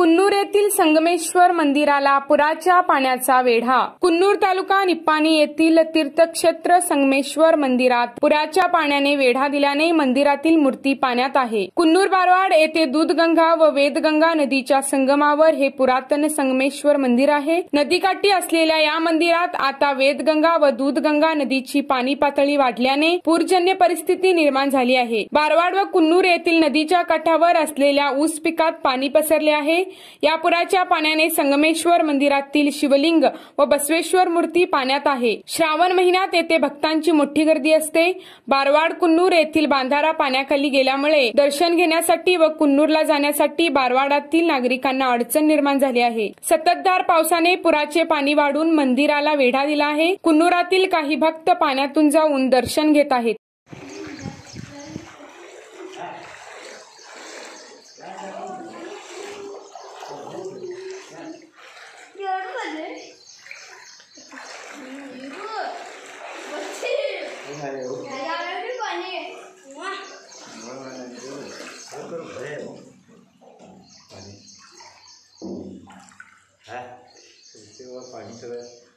कुन्नूर येथील संगमेश्वर मंदिराला पुराच्या पाण्याचा वेढा। कुन्नूर तालुका निप्पाणी येथील तीर्थक्षेत्र संगमेश्वर मंदिरात पुराच्या पाण्याने वेढा दिल्याने मंदिरातील मूर्ती पाण्यात आहे। कुन्नूर बारवाड येथे दूधगंगा व वेदगंगा नदीच्या संगमावर हे पुरातन संगमेश्वर मंदिर आहे। नदीकाठी असलेल्या या मंदिरात आता वेदगंगा व दूधगंगा नदीची पाणी पातळी वाढल्याने पूरजन्य परिस्थिती निर्माण झाली आहे। बारवाड व कुन्नूर येथील नदीच्या काठावर असलेल्या ऊस पिकात पाणी पसरले आहे। या पुराच्या पाण्याने संगमेश्वर मंदिरातील शिवलिंग व बसवेश्वर मूर्ती पाण्यात आहे। श्रावण महिन्यात येथे भक्तांची मोठी गर्दी असते। बारवाड कुन्नूर येथील बांधारा पाण्याखाली गेल्यामुळे दर्शन घेण्यासाठी व कुन्नूरला जाण्यासाठी बारवाडातील नागरिकांना अडचण निर्माण झाली आहे। संततधार पावसाने पुराचे पाणी वाढून मंदिराला वेढा दिला आहे। कुन्नूरातील काही भक्त पाण्यातून जाऊन दर्शन घेत आहेत। पानी सगळं